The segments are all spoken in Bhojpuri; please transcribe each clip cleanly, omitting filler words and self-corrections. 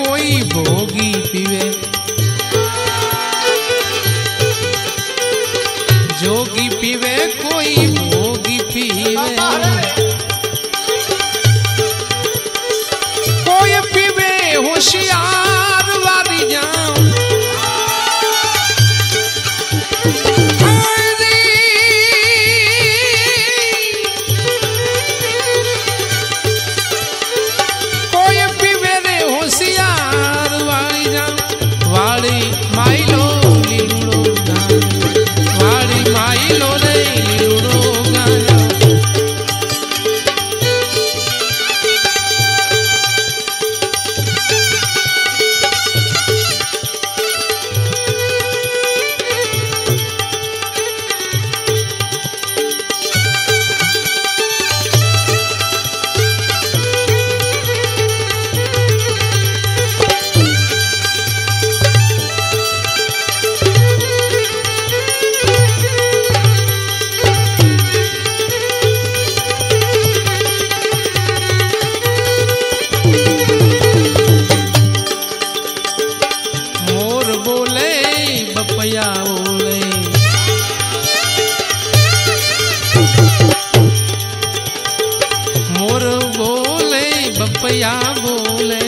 कोई भोगी पीवे, जोगी पीवे कोई भोगी पीवे, कोई पीवे होशियार वारी जाऊं, कोई पीवे रे होशियार वारी जाऊं, वाली माइलो लीलो गांजो, वाली माइलो रे लीलो गांजो। बपैया बोले, मोर बोले बपैया बोले,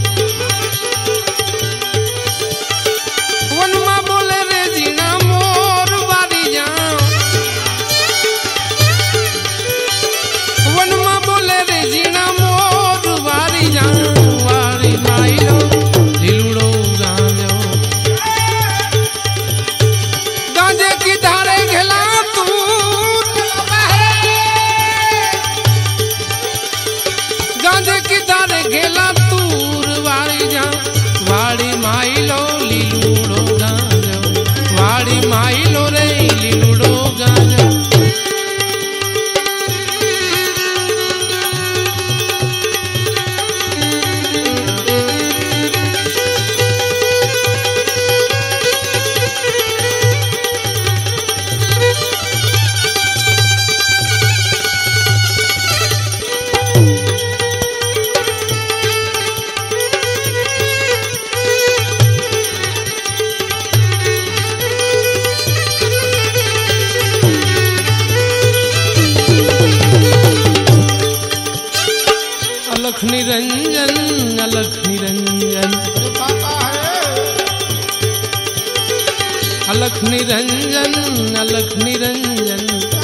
वनमा बोले रे जीना मोर वारी जाऊं, वनमा बोले रे जीना मोर वारी जाऊं, वारी माइलो लीलो गांजो, गांजे की धारे घेला तू, गांजे की धारे घेला तूर वारी जा, वाड़ी माइलो लीलूड़ो गांजो, वाड़ी माइलो रे लीलूड़ो गांजो। अलख निरंजन, अलख निरंजन, अलख निरंजन, अलख निरंजन,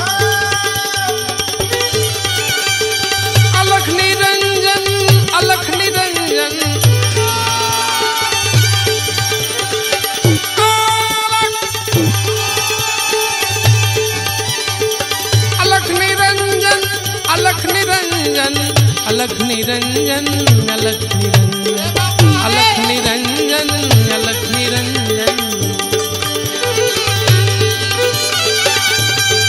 अलख निरंजन, अलख निरंजन, अलख निरंजन, अलख निरंजन, अलख निरंजन, अलख निरंजन, अलख निरंजन, अलख निरंजन।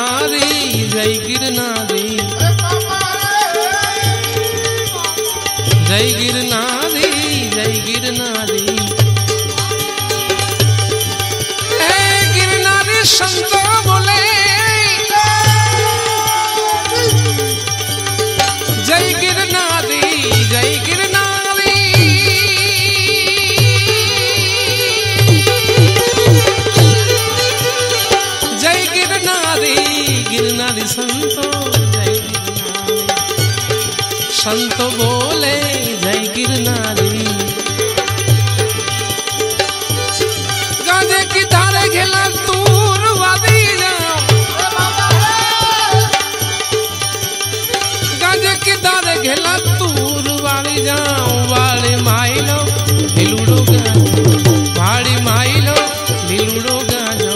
गिरनारी जय गिरनारी जय गिरनारी जय गिरनारी गिरनारी संतो बोले जय गिरनारी जय गिरनारी जय गिरनारी गिरनारी संतो जय गिरनारी संत बोले जय गिरनारी गाजे की धारे घेला दूर वादी जाओ गाजे की धारे घेला दूर वाली जाओ वाले माइलो लीलुड़ो गाजो वाली माइलो लीलुड़ो गाजो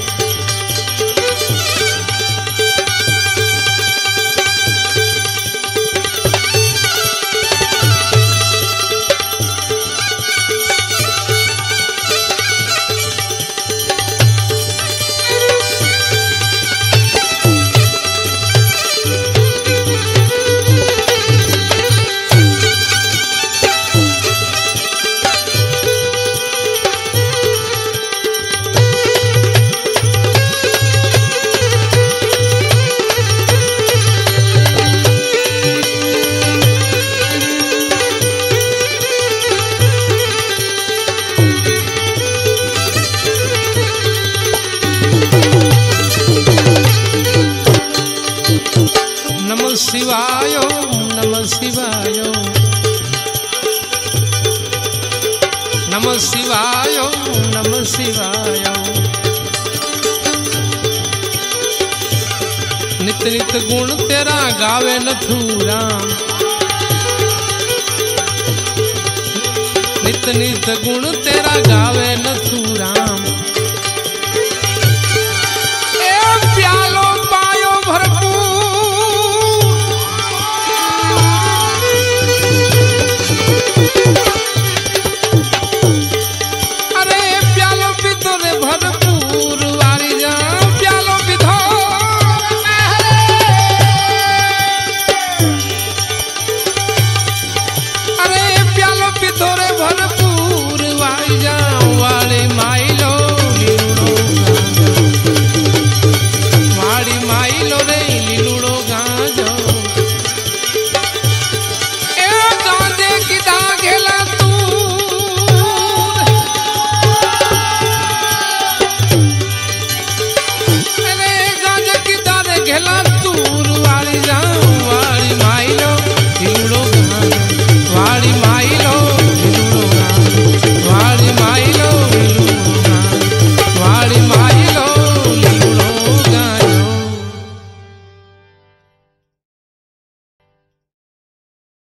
नमः शिवाय नमः शिवाय नमः शिवाय नमः शिवाय नित नित गुण तेरा गावे नथुराम नित नित गुण तेरा गावे नथुराम